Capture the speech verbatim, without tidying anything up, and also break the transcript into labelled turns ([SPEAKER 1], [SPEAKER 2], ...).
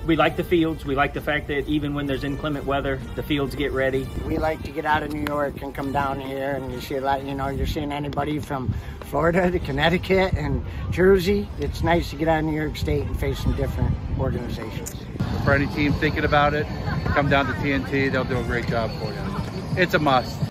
[SPEAKER 1] we like the fields. We like the fact that even when there's inclement weather, the fields get ready.
[SPEAKER 2] We like to get out of New York and come down here, and you see a lot, you know, you're seeing anybody from Florida to Connecticut and Jersey. It's nice to get out of New York State and face some different organizations.
[SPEAKER 3] For any team thinking about it, come down to T N T. They'll do a great job for you. It's a must.